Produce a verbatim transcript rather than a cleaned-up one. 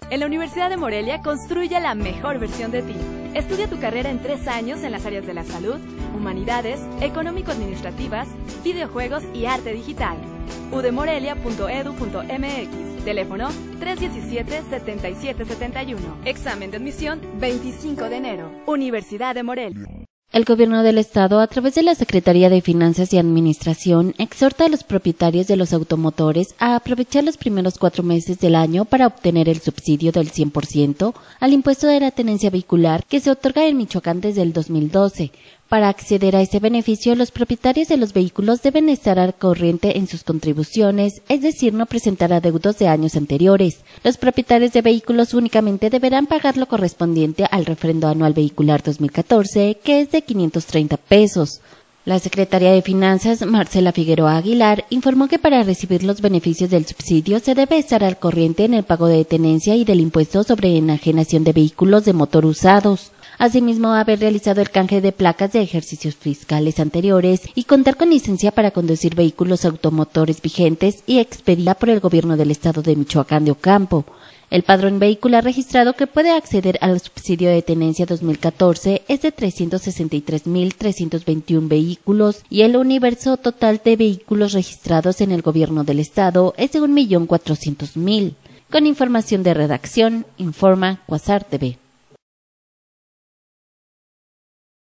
En la Universidad de Morelia construye la mejor versión de ti. Estudia tu carrera en tres años en las áreas de la salud, humanidades, económico-administrativas, videojuegos y arte digital. u d morelia punto e d u punto m x. Teléfono tres uno siete, siete siete siete uno. Examen de admisión veinticinco de enero. Universidad de Morelia. El Gobierno del Estado, a través de la Secretaría de Finanzas y Administración, exhorta a los propietarios de los automotores a aprovechar los primeros cuatro meses del año para obtener el subsidio del cien por ciento al impuesto de la tenencia vehicular que se otorga en Michoacán desde el dos mil doce. Para acceder a este beneficio, los propietarios de los vehículos deben estar al corriente en sus contribuciones, es decir, no presentar adeudos de años anteriores. Los propietarios de vehículos únicamente deberán pagar lo correspondiente al refrendo anual vehicular dos mil catorce, que es de quinientos treinta pesos. La Secretaria de Finanzas, Marcela Figueroa Aguilar, informó que para recibir los beneficios del subsidio se debe estar al corriente en el pago de tenencia y del impuesto sobre enajenación de vehículos de motor usados. Asimismo, haber realizado el canje de placas de ejercicios fiscales anteriores y contar con licencia para conducir vehículos automotores vigentes y expedida por el Gobierno del Estado de Michoacán de Ocampo. El padrón vehicular registrado que puede acceder al subsidio de tenencia dos mil catorce es de trescientos sesenta y tres mil trescientos veintiuno vehículos y el universo total de vehículos registrados en el Gobierno del Estado es de un millón cuatrocientos mil. Con información de redacción, informa Cuasar T V.